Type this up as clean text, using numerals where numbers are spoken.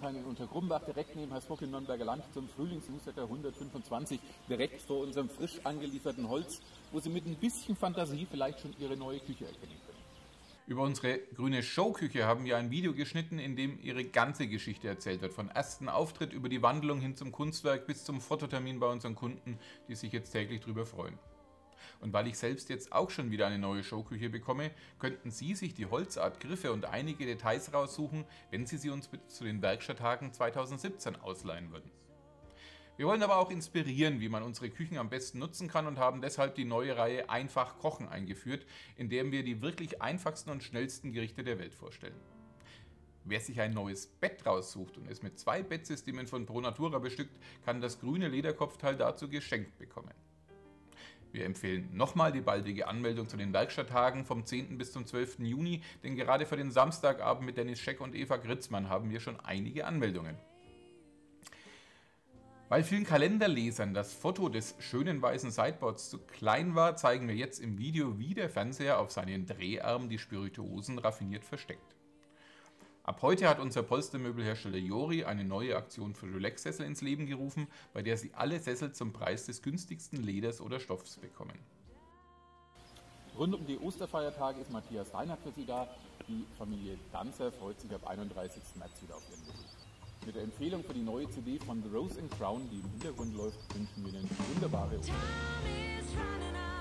Friedrichshain in Untergrumbach, direkt neben Hersbruck im Nürnberger Land zum Frühlingsnewsletter 125, direkt vor unserem frisch angelieferten Holz, wo Sie mit ein bisschen Fantasie vielleicht schon Ihre neue Küche erkennen können. Über unsere grüne Showküche haben wir ein Video geschnitten, in dem ihre ganze Geschichte erzählt wird. Von ersten Auftritt über die Wandlung hin zum Kunstwerk bis zum Fototermin bei unseren Kunden, die sich jetzt täglich drüber freuen. Und weil ich selbst jetzt auch schon wieder eine neue Showküche bekomme, könnten Sie sich die Holzart, Griffe und einige Details raussuchen, wenn Sie sie uns zu den Werkstatttagen 2017 ausleihen würden. Wir wollen aber auch inspirieren, wie man unsere Küchen am besten nutzen kann und haben deshalb die neue Reihe Einfach Kochen eingeführt, in der wir die wirklich einfachsten und schnellsten Gerichte der Welt vorstellen. Wer sich ein neues Bett raussucht und es mit 2 Bettsystemen von Pro Natura bestückt, kann das grüne Lederkopfteil dazu geschenkt bekommen. Wir empfehlen nochmal die baldige Anmeldung zu den Werkstatttagen vom 10. bis zum 12. Juni, denn gerade für den Samstagabend mit Dennis Scheck und Eva Gritzmann haben wir schon einige Anmeldungen. Weil vielen Kalenderlesern das Foto des schönen weißen Sideboards zu klein war, zeigen wir jetzt im Video, wie der Fernseher auf seinen Dreharmen die Spirituosen raffiniert versteckt. Ab heute hat unser Polstermöbelhersteller Jori eine neue Aktion für Relax-Sessel ins Leben gerufen, bei der Sie alle Sessel zum Preis des günstigsten Leders oder Stoffs bekommen. Rund um die Osterfeiertage ist Matthias Reinhardt für Sie da. Die Familie Danzer freut sich ab 31. März wieder auf Ihren Besuch. Mit der Empfehlung für die neue CD von The Rose and Crown, die im Hintergrund läuft, wünschen wir Ihnen wunderbare Ostern.